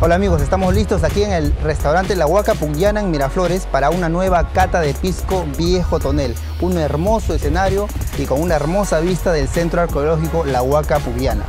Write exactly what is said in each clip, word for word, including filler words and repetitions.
Hola amigos, estamos listos aquí en el restaurante La Huaca Puyana en Miraflores para una nueva cata de pisco viejo tonel. Un hermoso escenario y con una hermosa vista del centro arqueológico La Huaca Puyana.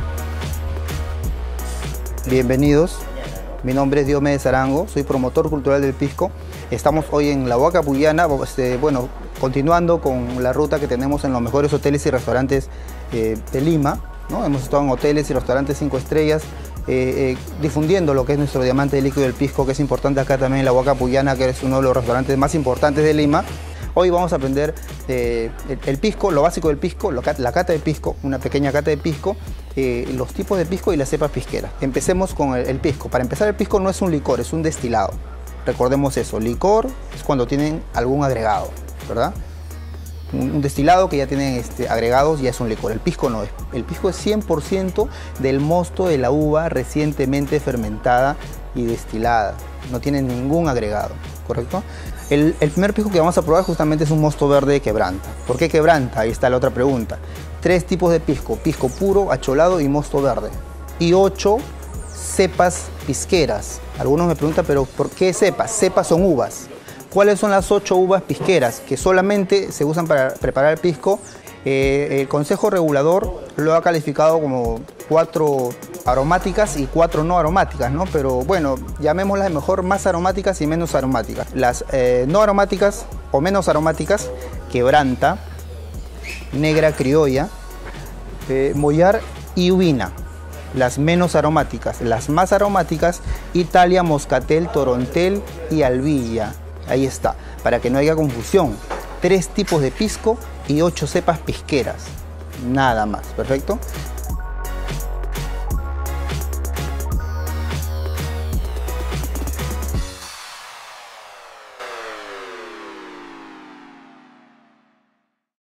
Bienvenidos, mi nombre es Diomedes Arango, soy promotor cultural del pisco. Estamos hoy en La Huaca Puyana, este, bueno, continuando con la ruta que tenemos en los mejores hoteles y restaurantes eh, de Lima, ¿no? Hemos estado en hoteles y restaurantes cinco estrellas, Eh, eh, difundiendo lo que es nuestro diamante de líquido del pisco, que es importante acá también en La Huaca Puyana, que es uno de los restaurantes más importantes de Lima. Hoy vamos a aprender eh, el, el pisco, lo básico del pisco, lo, la cata de pisco, una pequeña cata de pisco, eh, los tipos de pisco y las cepas pisqueras. Empecemos con el, el pisco. Para empezar, el pisco no es un licor, es un destilado. Recordemos eso, licor es cuando tienen algún agregado, ¿verdad? Un destilado que ya tienen este, agregados ya es un licor. El pisco no es. El pisco es cien por ciento del mosto de la uva recientemente fermentada y destilada. No tiene ningún agregado, ¿correcto? El, el primer pisco que vamos a probar justamente es un mosto verde de quebranta. ¿Por qué quebranta? Ahí está la otra pregunta. Tres tipos de pisco: pisco puro, acholado y mosto verde. Y ocho cepas pisqueras. Algunos me preguntan, ¿pero por qué cepas? Cepas son uvas. ¿Cuáles son las ocho uvas pisqueras que solamente se usan para preparar el pisco? Eh, el Consejo Regulador lo ha calificado como cuatro aromáticas y cuatro no aromáticas, ¿no? Pero bueno, llamémoslas mejor más aromáticas y menos aromáticas. Las eh, no aromáticas o menos aromáticas: quebranta, negra criolla, eh, mollar y uvina. Las menos aromáticas, las más aromáticas: Italia, moscatel, torontel y albilla. Ahí está, para que no haya confusión. Tres tipos de pisco y ocho cepas pisqueras. Nada más, ¿perfecto?